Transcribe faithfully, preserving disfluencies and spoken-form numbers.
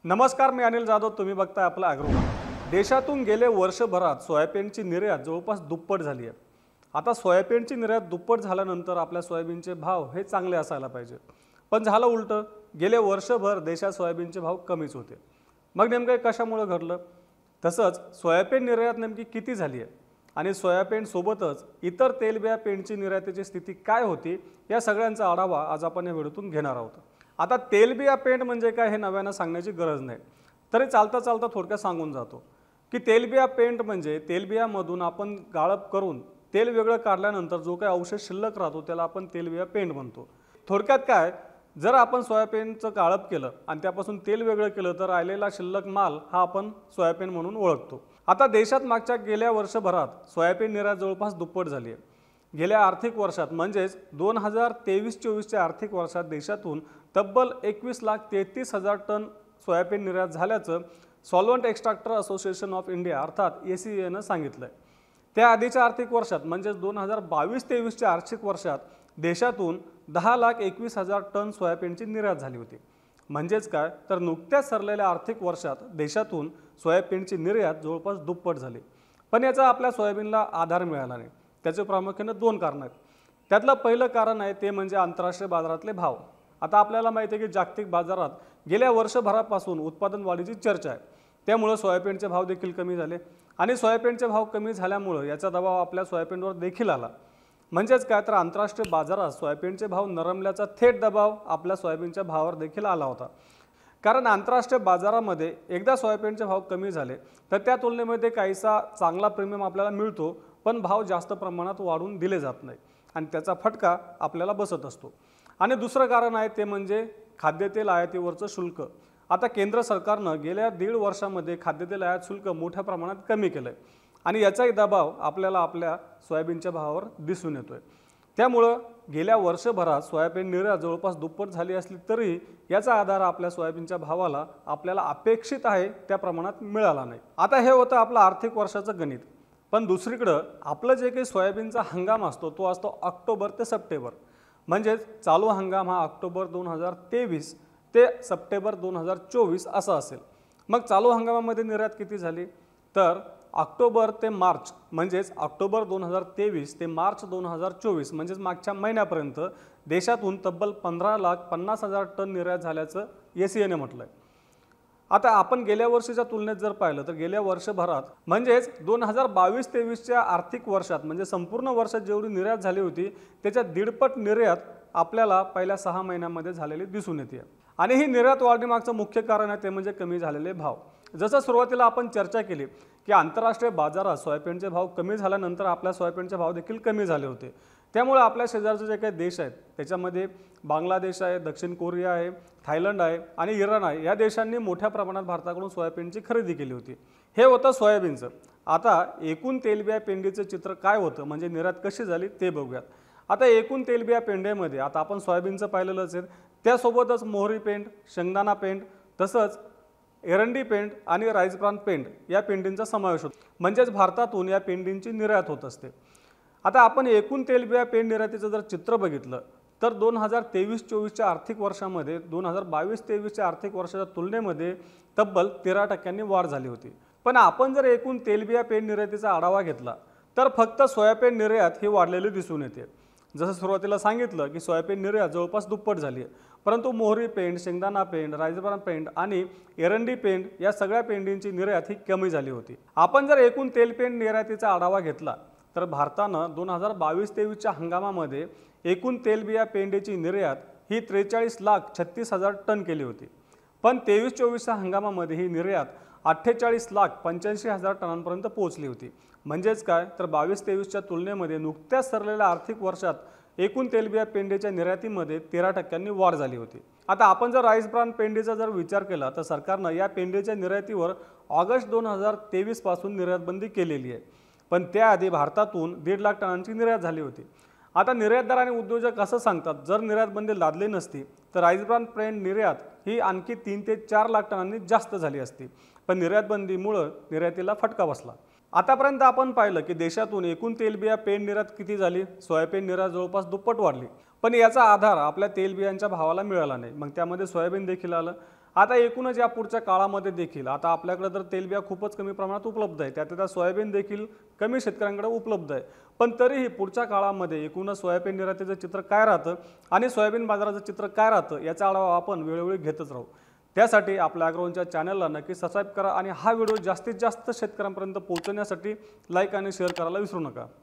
नमस्कार, मी अनिल जाधव. तुम्ही बघताय आपला ॲग्रो. देशातून गेले वर्षभरात सोयाबीनची निर्यात जवळपास दुप्पट झाली आहे. आता सोयाबीनची निर्यात दुप्पट झाल्यानंतर आपल्या सोयाबीनचे भाव हे चांगले असायला पाहिजे, पण झालं उलटं. गेले वर्षभर देशात सोयाबीनचे भाव कमीच होते. मग नेमकं कशामुळे घडलं? तसंच सोयाबीन निर्यात नेमकी किती झाली आहे आणि सोयाबीन सोबतच इतर तेलबिया पेंडची निर्यातीची स्थिती काय होती, या सगळ्यांचा आढावा आज आपण या व्हिडिओतून घेणार आहोत. आता तेलबिया पेंड म्हणजे काय हे नव्यानं सांगण्याची गरज नाही, तरी चालता चालता थोडक्यात सांगून जातो की तेलबिया पेंड म्हणजे तेलबियामधून आपण गाळप करून तेल वेगळं काढल्यानंतर जो काही अवशेष शिल्लक राहतो त्याला आपण तेलबिया पेंड म्हणतो. थोडक्यात काय, जर आपण सोयाबीनचं गाळप केलं आणि त्यापासून तेल वेगळं केलं तर राहिलेला शिल्लक माल हा आपण सोयाबीन म्हणून ओळखतो. आता देशात मागच्या गेल्या वर्षभरात सोयाबीन निर्यात जवळपास दुप्पट झाली आहे. गेल्या आर्थिक वर्षात म्हणजेच दोन हजार तेवीस चोवीसच्या आर्थिक वर्षात देशातून तब्बल एकवीस लाख तेहतीस हजार टन सोयाबीन निर्यात झाल्याचं solvent extractor association of India अर्थात ए सी एनं सांगितलं आहे. त्या आधीच्या आर्थिक वर्षात म्हणजेच दोन हजार बावीस तेवीसच्या आर्थिक वर्षात देशातून दहा लाख एकवीस हजार टन सोयाबीनची निर्यात झाली होती. म्हणजेच काय, तर नुकत्याच सरलेल्या आर्थिक वर्षात देशातून सोयाबीनची निर्यात जवळपास दुप्पट झाली. पण याचा आपल्या सोयाबीनला आधार मिळाला नाही. त्याचे प्रामुख्याने दोन कारण आहेत. त्यातलं पहिलं कारण आहे ते म्हणजे आंतरराष्ट्रीय बाजारातले भाव. आता आपल्याला माहिती आहे की जागतिक बाजारात गेल्या वर्षभरापासून उत्पादन वाढीची चर्चा आहे. त्यामुळे सोयाबीनचे भाव देखील कमी झाले आणि सोयाबीनचे भाव कमी झाल्यामुळे याचा दबाव आपल्या सोयाबीनवर देखील आला. म्हणजेच काय, तर आंतरराष्ट्रीय बाजारात सोयाबीनचे भाव नरमल्याचा थेट दबाव आपल्या सोयाबीनच्या भावावर देखील आला होता. कारण आंतरराष्ट्रीय बाजारामध्ये एकदा सोयाबीनचे भाव कमी झाले तर त्या तुलनेमध्ये काहीसा चांगला प्रीमियम आपल्याला मिळतो, पण भाव जास्त प्रमाणात वाढून दिले जात नाही आणि त्याचा फटका आपल्याला बसत असतो. आणि दुसरं कारण आहे ते म्हणजे खाद्यतेल आयातीवरचं शुल्क. आता केंद्र सरकारनं गेल्या दीड वर्षामध्ये खाद्यतेल आयात शुल्क मोठ्या प्रमाणात कमी केलं आहे आणि याचाही दबाव आपल्याला आपल्या सोयाबीनच्या भावावर दिसून येतोय. त्यामुळं गेल्या वर्षभरात सोयाबीन निर्यात जवळपास दुप्पट झाली असली तरी याचा आधार आपल्या सोयाबीनच्या भावाला आपल्याला अपेक्षित आहे त्या प्रमाणात मिळाला नाही. आता हे होतं आपलं आर्थिक वर्षाचं गणित. पण दुसरीकडं आपलं जे काही सोयाबीनचा हंगाम असतो तो असतो ऑक्टोबर ते सप्टेंबर. म्हणजेच चालू हंगाम हा ऑक्टोबर दोन हजार तेवीस ते सप्टेंबर दोन हजार चोवीस असा असेल. मग चालू हंगामामध्ये निर्यात किती झाली, तर ऑक्टोबर ते मार्च म्हणजेच ऑक्टोबर दोन हजार तेवीस ते मार्च दोन हजार चोवीस म्हणजेच मागच्या महिन्यापर्यंत देशातून तब्बल पंधरा लाख पन्नास हजार टन निर्यात झाल्याचं ए सी एने म्हटलं आहे. आता आपण गेल्या वर्षीच्या तुलनेत जर पाहिलं तर गेल्या वर्षभरात म्हणजेच दोन हजार बावीस तेवीसच्या आर्थिक वर्षात म्हणजे संपूर्ण वर्षात जेवढी निर्यात झाली होती त्याच्या दीडपट निर्यात आपल्याला पहिल्या सहा महिन्यांमध्ये झालेली दिसून येते. आणि ही निर्यात वाढीमागचं मुख्य कारण आहे ते म्हणजे कमी झालेले भाव. जसं सुरुवातीला आपण चर्चा केली की आंतरराष्ट्रीय बाजारात सोयाबीनचे भाव कमी झाल्यानंतर आपल्या सोयाबीनचे भाव देखील कमी झाले होते. त्यामुळे आपल्या शेजारचे जे काही देश आहेत त्याच्यामध्ये बांगलादेश आहे, दक्षिण कोरिया आहे, थायलंड आहे आणि इराण आहे, या देशांनी मोठ्या प्रमाणात भारताकडून सोयाबीनची खरेदी केली होती. हे होतं सोयाबीनचं. आता एकूण तेलबिया पेंडीचं चित्र काय होतं म्हणजे निर्यात कशी झाली ते बघूयात. आता एकूण तेलबिया पेंड्यामध्ये आता आपण सोयाबीनचं पाहिलेलंच आहे, त्यासोबतच मोहरी पेंड, शेंगदाणा पेंड, तसंच एरंडी पेंड आणि राईस ब्रान पेंड या पेंडींचा समावेश होतो. म्हणजेच भारतातून या पेंडींची निर्यात होत असते. आता आपण एकूण तेलबिया पेंड निर्यातीचं जर चित्र बघितलं तर दोन हजार तेवीस चोवीसच्या आर्थिक वर्षामध्ये दोन हजार बावीस तेवीसच्या आर्थिक वर्षाच्या तुलनेमध्ये तब्बल तेरा टक्क्यांनी वाढ झाली होती. पण आपण जर एकूण तेलबिया पेंड निर्यातीचा आढावा घेतला तर फक्त सोयाबीन निर्यात ही वाढलेली दिसून येते. जसं सुरुवातीला सांगितलं की सोयाबीन निर्यात जवळपास दुप्पट झाली आहे, परंतु मोहरी पेंड, शेंगदाणा पेंड, राईस ब्रान पेंड आणि एरंडी पेंड या सगळ्या पेंडींची निर्यात ही कमी झाली होती. आपण जर एकूण तेलपेंड निर्यातीचा आढावा घेतला तर भारतानं दोन हजार बावीस तेवीसच्या हंगामामध्ये एकूण तेलबिया पेंडीची निर्यात ही त्रेचाळीस लाख छत्तीस हजार टन केली होती. पण तेवीस चोवीसच्या हंगामामध्ये ही निर्यात अठ्ठेचाळीस लाख पंच्याऐंशी हजार टनांपर्यंत पोहोचली होती. म्हणजेच काय, तर बावीस तेवीसच्या तुलनेमध्ये नुकत्याच सरलेल्या आर्थिक वर्षात एकूण तेलबिया पेंडीच्या निर्यातीमध्ये तेरा टक्क्यांनी वाढ झाली होती. आता आपण जर राईस ब्रान पेंडीचा जर विचार केला तर सरकारनं या पेंडीच्या निर्यातीवर ऑगस्ट दोन हजार तेवीस पासून निर्यातबंदी केलेली आहे. पण त्याआधी भारतातून दीड लाख टनांची निर्यात झाली होती. आता निर्यातदार आणि उद्योजक असं सांगतात, जर निर्यातबंदी लादली नसती तर राईस ब्रान पेंड निर्यात ही आणखी तीन ते चार लाख टनांनी जास्त झाली असती. पण निर्यातबंदीमुळे निर्यातीला फटका बसला. आतापर्यंत आपण पाहिलं की देशातून एकूण तेलबिया पेंड निर्यात किती झाली, सोयाबीन निर्यात जवळपास दुप्पट वाढली. पण याचा आधार आपल्या तेलबियांच्या भावाला मिळाला नाही. मग त्यामध्ये सोयाबीन देखील आलं आता एकूणच या पुढच्या काळामध्ये देखील आता आपल्याकडे तर तेलबिया खूपच कमी प्रमाणात उपलब्ध आहे, त्यात त्या सोयाबीन देखील कमी शेतकऱ्यांकडे उपलब्ध आहे, पण तरीही पुढच्या काळामध्ये एकूणच सोयाबीन निर्यातीचं चित्र काय राहतं आणि सोयाबीन बाजाराचं चित्र काय राहतं याचा आढावा आपण वेळोवेळी घेतच राहू। त्यासाठी आपल्या ॲग्रोवनच्या चॅनलला नक्की सबस्क्राईब करा आणि हा व्हिडिओ जास्तीत जास्त शेतकऱ्यांपर्यंत पोहोचवण्यासाठी लाईक आणि शेअर करायला विसरू नका।